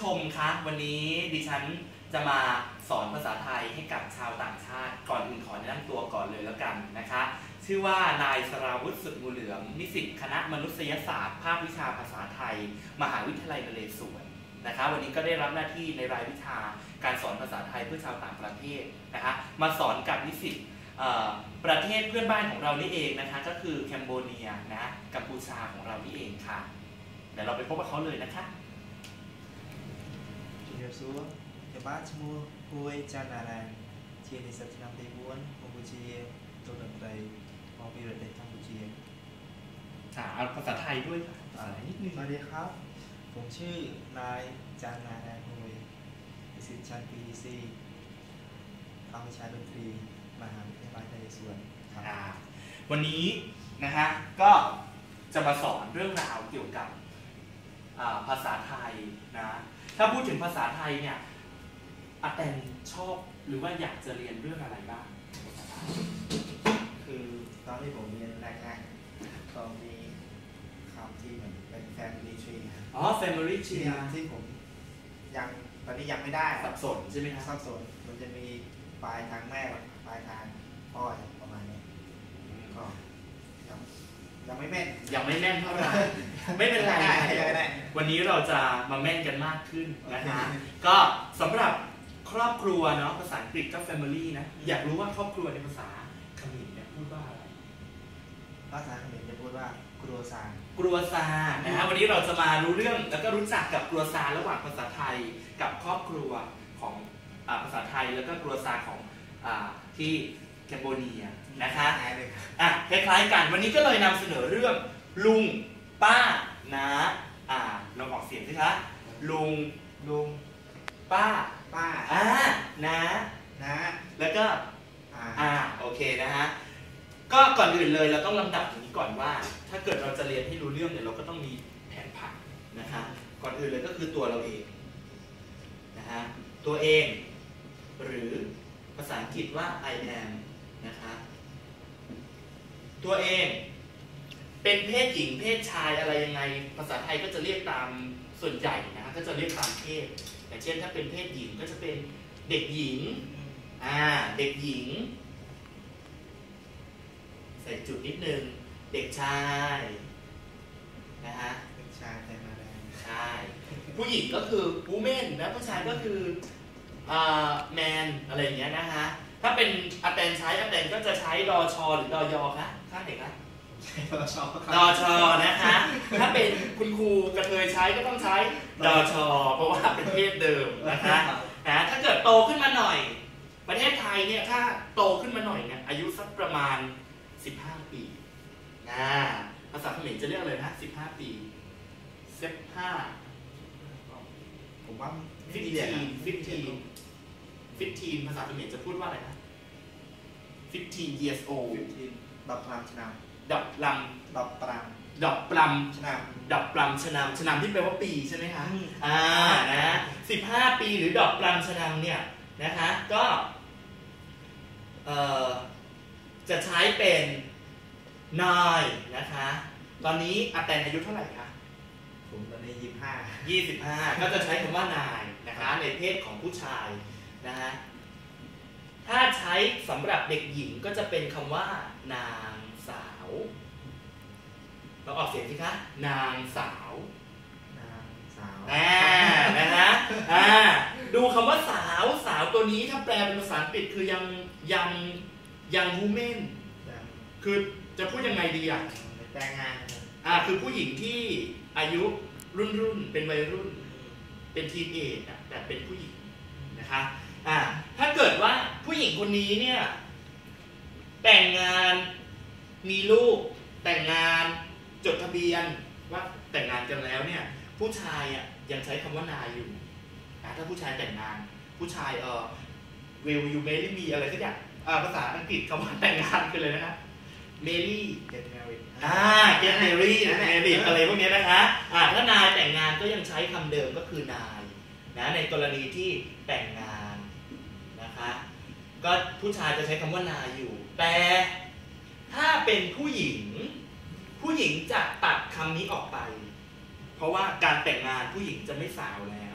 ชมคะวันนี้ดิฉันจะมาสอนภาษาไทยให้กับชาวต่างชาติก่อนอื่นขอแนะนำตัวก่อนเลยแล้วกันนะคะชื่อว่านายสราวุฒิ สุดงูเหลือมนิสิตคณะมนุษยศาสตร์ภาควิชาภาษาไทยมหาวิทยาลัยนเรศวรนะคะวันนี้ก็ได้รับหน้าที่ในรายวิชาการสอนภาษาไทยเพื่อชาวต่างประเทศนะคะมาสอนกับนิสิตประเทศเพื่อนบ้านของเรานี่เองนะคะก็คือแคนเบเรียนะกัมพูชาของเรานี่เองค่ะเดี๋ยวเราไปพบกับเขาเลยนะคะជំរាបសួរខ្ញុំបាទឈ្មោះហួយចាន់អារ៉ានជានិស្សិតឆ្នាំទី4កម្ពុជាតូនតន្ត្រីមកពីប្រទេសកម្ពុជាเอาภาษาไทยด้วยนิดนึงสวัสดีครับผมชื่อนายจันนาแอนฮุยนิสิตชั้นปีที่4ภาควิชาดนตรีมหาวิทยาลัยนเรศวรครับวันนี้นะฮะก็จะมาสอนเรื่องราวเกี่ยวกับภาษาไทยนะถ้าพูดถึงภาษาไทยเนี่ยอาแตนชอบหรือว่าอยากจะเรียนเรื่องอะไรบ้างคือตอนที่ผมเรียนแรกๆตอนมีคำที่เหมือนเป็น family tree family tree ที่ผมยังตอนนี้ยังไม่ได้สับสนใช่ไหมครับสับสนมันจะมีปลายทางแม่ปลายทางพ่อประมาณนี้ก็ยังไม่แม่นเท่าไหร่ไม่เป็นไรวันนี้เราจะมาแม่นกันมากขึ้นนะคะก็สำหรับครอบครัวเนาะภาษาอังกฤษก็ family นะอยากรู้ว่าครอบครัวในภาษาเขมรเนี่ยพูดว่าอะไรภาษาเขมรจะพูดว่าครัวซานะฮะวันนี้เราจะมารู้เรื่องแล้วก็รู้จักกับครัวซาระหว่างภาษาไทยกับครอบครัวของภาษาไทยแล้วก็ครัวซาของที่แคนเบเรียนะคะคล้ายๆกันวันนี้ก็เลยนำเสนอเรื่องลุงป้าน้าลองออกเสียงสิคะลุงป้าน้าแล้วก็โอเคนะฮะก็ก่อนอื่นเลยเราต้องลำดับอย่างนี้ก่อนว่าถ้าเกิดเราจะเรียนให้รู้เรื่องเนี่ยเราก็ต้องมีแผนผังนะคะก่อนอื่นเลยก็คือตัวเราเองนะฮะตัวเองหรือภาษาอังกฤษว่า I am นะคะตัวเองเป็นเพศหญิงเพศชายอะไรยังไงภาษาไทยก็จะเรียกตามส่วนใหญ่นะก็จะเรียกตามเพศอย่างเช่นถ้าเป็นเพศหญิงก็จะเป็นเด็กหญิงเด็กหญิงใส่จุดนิดนึงเด็กชายนะฮะเด็กชายแต่มาแรงใช่ผู้หญิงก็คือ woman นะผู้ชายก็คือman อะไรอย่างเงี้ยนะฮะถ้าเป็นอาแตนใช้อาแตนก็จะใช้ดอชหรือดอยอคะข้างไหนคะดอชนะคะถ้าเป็นคุณครูกระเทยใช้ก็ต้องใช้ดอชเพราะว่าเป็นเพศเดิมนะคะถ้าเกิดโตขึ้นมาหน่อยประเทศไทยเนี่ยถ้าโตขึ้นมาหน่อยเนี่ยอายุสักประมาณ15 ปีภาษาเขมรจะเรียกอะไรนะ15 ปีผมว่า 15ภาษาเขมรจะพูดว่าอะไรนะ15 years old ดับพลัมชนามดับปลัมชนามที่แปลว่าปีใช่ไหมคะนะ15 ปีหรือดอกปลัมชนามเนี่ยนะคะก็จะใช้เป็นนายนะคะตอนนี้อาแตนอายุเท่าไหร่คะผมตอนนี้ 25ก็จะใช้คำว่านายนะคะในเพศของผู้ชายนะฮะถ้าใช้สำหรับเด็กหญิงก็จะเป็นคำว่านางสาวเราออกเสียงสิคะนางสาวนะฮะดูคำว่าสาวตัวนี้ถ้าแปลเป็นภาษาอังกฤษคือยังวูแมนคือจะพูดยังไงดีแต่งงานคือผู้หญิงที่อายุรุ่นเป็นวัยรุ่นเป็นทีนเอจแต่เป็นผู้หญิงนะคะถ้าเกิดว่าผู้หญิงคนนี้เนี่ยแต่งงานมีลูกแต่งงานจดทะเบียนว่าแต่งงานกันแล้วเนี่ยผู้ชายยังใช้คำว่านายอยู่ถ้าผู้ชายแต่งงานผู้ชายwill you marry me อะไรสักอย่างภาษาอังกฤษคำว่าแต่งงานคือเลยนะครับ marry get married get married อะไรพวกนี้นะคะถ้านายแต่งงานก็ยังใช้คำเดิมก็คือนายนะในกรณีที่แต่งงานนะคะก็ผู้ชายจะใช้คำว่านายอยู่แต่ถ้าเป็นผู้หญิงจะตัดคำนี้ออกไปเพราะว่าการแต่งงานผู้หญิงจะไม่สาวแล้ว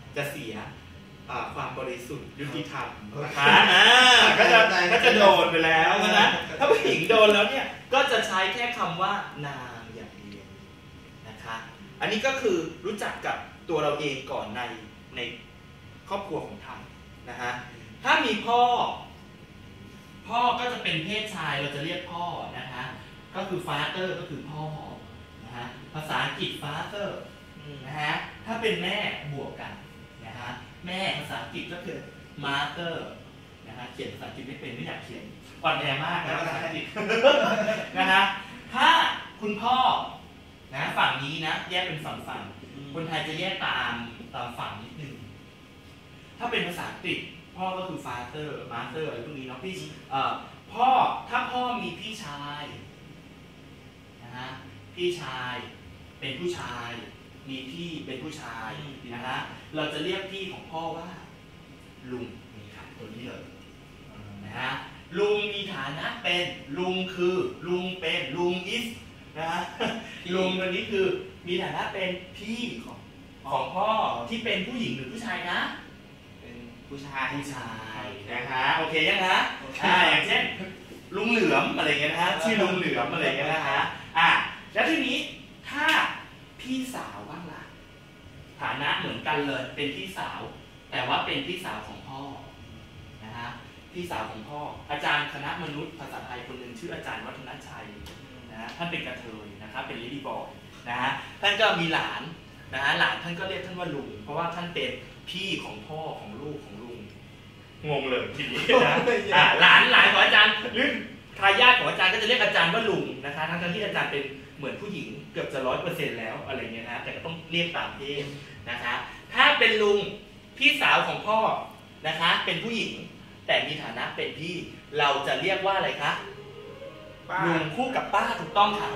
จะเสียความบริสุทธิ์ยุติธรรมนะคะก็จะโดนไปแล้วนะถ้าผู้หญิงโดนแล้วเนี่ยก็จะใช้แค่คำว่านางอย่างเดียวนะคะอันนี้ก็คือรู้จักกับตัวเราเองก่อนในครอบครัวของไทยนะฮะถ้ามีพ่อก็จะเป็นเพศชายเราจะเรียกพ่อนะคะก็คือ father ก็คือพ่อนะฮะภาษาอังกฤษ father นะฮะถ้าเป็นแม่บวกกันนะฮะแม่ภาษาอังกฤษก็คือ mother นะฮะเขียนภาษาอังกฤษไม่เป็นไม่อยากเขียนอ่อนแอมากนะภาษาอังกฤษนะฮะถ้าคุณพ่อนะฝั่งนี้นะแยกเป็นฝั่งคนไทยจะแยกตามฝั่งนิดนึงถ้าเป็นภาษาอังกฤษพ่อก็คือ father mother อะไรพวกนี้เนาะพี่พ่อถ้าพ่อมีพี่ชายนะฮะพี่ชายเป็นผู้ชายมีพี่เป็นผู้ชายนะฮะเราจะเรียกพี่ของพ่อว่าลุงนี่ครับตัวนี้เลยนะฮะลุงมีฐานะเป็นลุงคือลุงเป็นลุง is นะฮะลุงตัวนี้คือมีฐานะเป็นพี่ของพ่อที่เป็นผู้หญิงหรือผู้ชายนะผู้ชายนะฮะโอเคยังฮะอย่างเช่นลุงเหลือมอะไรเงี้ยนะฮะชื่อลุงเหลือมอะไรเงี้ยนะฮะแล้วทีนี้ถ้าพี่สาวบ้างล่ะฐานะเหมือนกันเลยเป็นพี่สาวแต่ว่าเป็นพี่สาวของพ่อนะฮะพี่สาวของพ่ออาจารย์คณะมนุษย์ภาษาไทยคนหนึ่งชื่ออาจารย์วัฒนชัยนะฮะท่านเป็นกระเทยนะครับเป็นเลดี้บอยนะฮะท่านก็มีหลานนะฮะหลานท่านก็เรียกท่านว่าลุงเพราะว่าท่านเป็นพี่ของพ่อของลูกของลุงงงเลยทีนี้นะหลานของอาจารย์หรือทายาทของอาจารย์ก็จะเรียกอาจารย์ว่าลุงนะคะทั้งที่อาจารย์เป็นเหมือนผู้หญิงเกือบจะ 100% แล้วอะไรเงี้ยนะแต่ก็ต้องเรียกตามเพศนะคะถ้าเป็นลุงพี่สาวของพ่อนะคะเป็นผู้หญิงแต่มีฐานะเป็นพี่เราจะเรียกว่าอะไรคะลุงคู่กับป้าถูกต้องค่ะ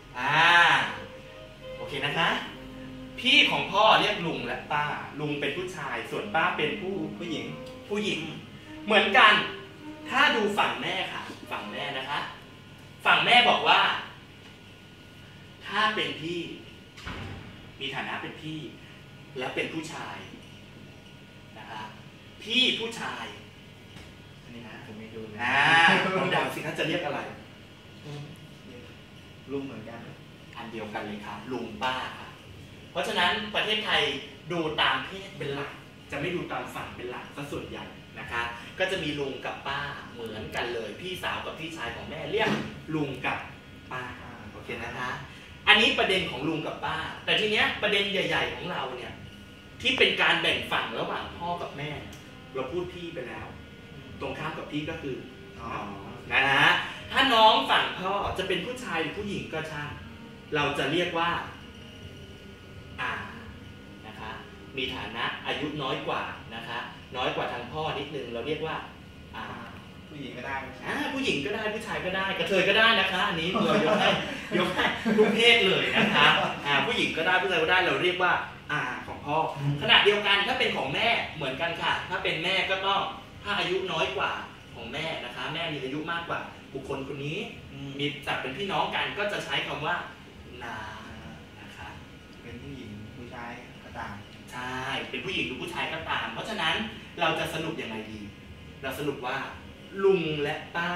โอเคนะคะพี่ของพ่อเรียกลุงและป้าลุงเป็นผู้ชายส่วนป้าเป็นผู้หญิงเหมือนกันถ้าดูฝั่งแม่ค่ะฝั่งแม่นะคะฝั่งแม่บอกว่าถ้าเป็นพี่มีฐานะเป็นพี่แล้วเป็นผู้ชายนะคะพี่ผู้ชายนี่นะผมไม่ดูนะลองเดาสิเขาจะเรียกอะไรลุงเหมือนกันอันเดียวกันเลยครับลุงป้าค่ะเพราะฉะนั้นประเทศไทยดูตามเพศเป็นหลักจะไม่ดูตามฝั่งเป็นหลักซะส่วนใหญ่นะคะก็จะมีลุงกับป้าเหมือนกันเลยพี่สาวกับพี่ชายของแม่เรียกลุงกับป้าโอเคนะคะอันนี้ประเด็นของลุงกับป้าแต่ทีเนี้ยประเด็นใหญ่ๆของเราเนี่ยที่เป็นการแบ่งฝั่งระหว่างพ่อกับแม่เราพูดพี่ไปแล้วตรงข้ามกับพี่ก็คือน้องนะฮะถ้าน้องฝั่งพ่อจะเป็นผู้ชายหรือผู้หญิงก็ช่างเราจะเรียกว่านะคะมีฐานะอายุน้อยกว่านะคะน้อยกว่าทางพ่อนิดนึงเราเรียกว่าผู้หญิงก็ได้ผู้หญิงก็ได้ผู้ชายก็ได้กระเทยก็ได้นะคะอันนี้เรายกให้ทุกเพศเลยนะคะผู้หญิงก็ได้ผู้ชายก็ได้เราเรียกว่าของพ่อขณะเดียวกันถ้าเป็นของแม่เหมือนกันค่ะถ้าเป็นแม่ก็ต้องถ้าอายุน้อยกว่าของแม่นะคะแม่มีอายุมากกว่าบุคคลคนนี้มีศักดิ์เป็นพี่น้องกันก็จะใช้คำว่านานะคะเป็นผู้หญิงผู้ชายก็ตามใช่เป็นผู้หญิงหรือผู้ชายก็ตามเพราะฉะนั้นเราจะสรุปยังไงดีเราสรุปว่าลุงและป้า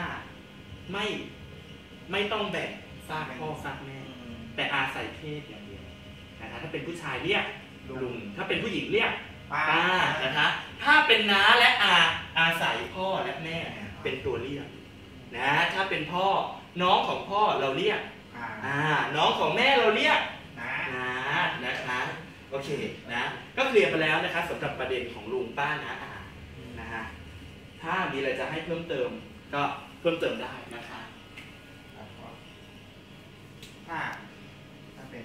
ไม่ต้องแบ่งฝากพ่อฝากแม่แต่อาศัยเพศอย่างเดียวนะคะถ้าเป็นผู้ชายเรียกลุงถ้าเป็นผู้หญิงเรียกป้านะคะถ้าเป็นน้าและอาศัยพ่อและแม่เป็นตัวเรียกนะถ้าเป็นพ่อน้องของพ่อเราเรียกน้องของแม่เราเรียกนะคะโอเคนะก็เคลียร์ไปแล้วนะคะสำหรับประเด็นของลุงป้านะนะฮะถ้ามีอะไรจะให้เพิ่มเติมก็เพิ่มเติมได้นะคะถ้าเป็น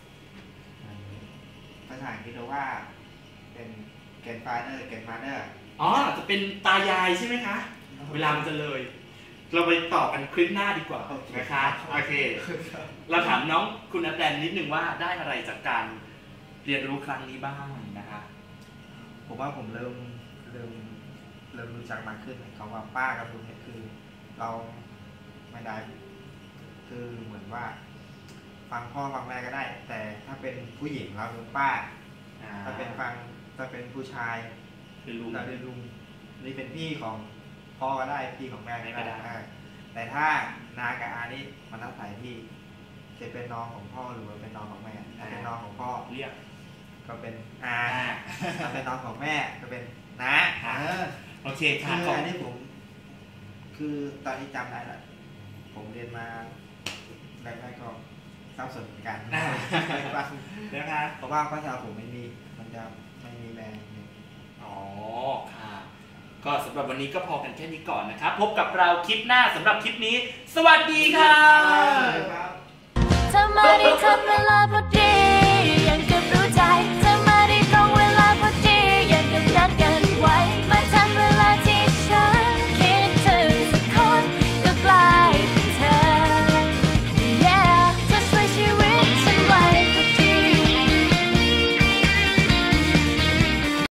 ภาษาอังกฤษเราว่าเป็นgrandfather จะเป็นตายายใช่ไหมคะเวลามันจะเลยเราไปต่อกันคลิปหน้าดีกว่านะคะโอเคเราถามน้องคุณอาแตนนิดนึงว่าได้อะไรจากการเรียนรู้ครั้งนี้บ้างนะคะผมว่าผมเริ่มรู้จักมากขึ้นคำว่าป้ากับลุงเนี่ยคือเราไม่ได้คือเหมือนว่าฟังพ่อฟังแม่ก็ได้แต่ถ้าเป็นผู้หญิงเราคือป้าถ้าเป็นฟังถ้าเป็นผู้ชายคือลุงเราเรียกลุงนี่เป็นพี่ของพ่อก็ได้พี่ของแม่ก็ได้แต่ถ้านากับอานี่มันอาศัยที่จะเป็นน้องของพ่อหรือว่าเป็นน้องของแม่ถ้าเป็นน้องของพ่อเรียกก็เป็นอาถ้าเป็นน้องของแม่ก็เป็นน้าโอเคคืค่ะออันนี้ผมคือตอนนี้จำได้ละผมเรียนมาแรกๆก็สับสนเหมือนกันนะคะเพราะว่าภาษาผมไม่มีมันจะไม่มีแรงอ๋อค่ะก็สำหรับวันนี้ก็พอกันแค่นี้ก่อนนะครับพบกับเราคลิปหน้าสำหรับคลิปนี้ สวัสดีค่ะครับทำไมได้ทำเวลาเพราะเดี